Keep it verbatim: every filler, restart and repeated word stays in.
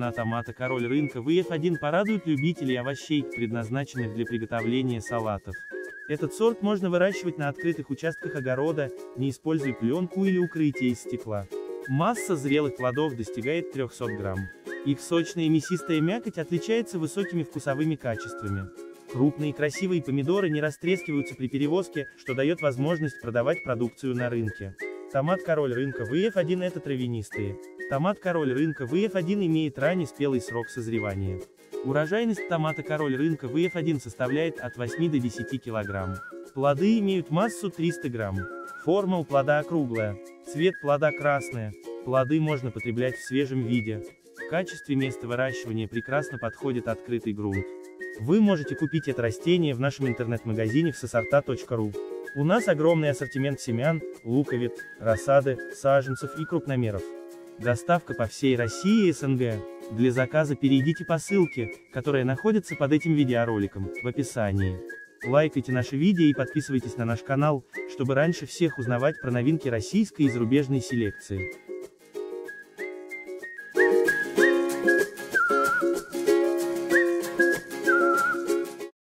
семена томата король рынка вэ эф один порадуют любителей овощей, предназначенных для приготовления салатов. Этот сорт можно выращивать на открытых участках огорода, не используя пленку или укрытие из стекла. Масса зрелых плодов достигает трёхсот грамм. Их сочная и мясистая мякоть отличается высокими вкусовыми качествами. Крупные красивые помидоры не растрескиваются при перевозке, что дает возможность продавать продукцию на рынке. Томат король рынка вэ эф один это травянистые. Томат король рынка вэ эф один имеет ранний спелый срок созревания. Урожайность томата король рынка вэ эф один составляет от восьми до десяти килограмм. Плоды имеют массу триста грамм. Форма у плода округлая. Цвет плода красный. Плоды можно потреблять в свежем виде. В качестве места выращивания прекрасно подходит открытый грунт. Вы можете купить это растение в нашем интернет-магазине в сосорта точка ру. У нас огромный ассортимент семян, луковиц, рассады, саженцев и крупномеров. Доставка по всей России и эс эн гэ. Для заказа перейдите по ссылке, которая находится под этим видеороликом, в описании. Лайкайте наши видео и подписывайтесь на наш канал, чтобы раньше всех узнавать про новинки российской и зарубежной селекции.